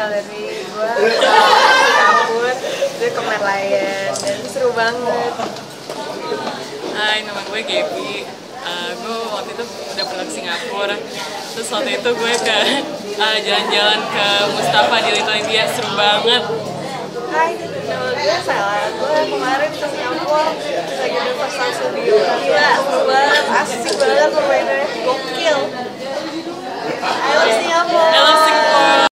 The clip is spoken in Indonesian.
dari gue Singapura gue ke Merlion dan seru banget. Hai, nama gue Gaby. Gue waktu itu udah pernah ke Singapura. Terus waktu itu gue ke jalan-jalan ke Mustafa di Little India, seru banget. Hai, nama gue Sela. Gue kemarin ke Singapura lagi Universal Studio. Gila, seru banget, asik banget bermain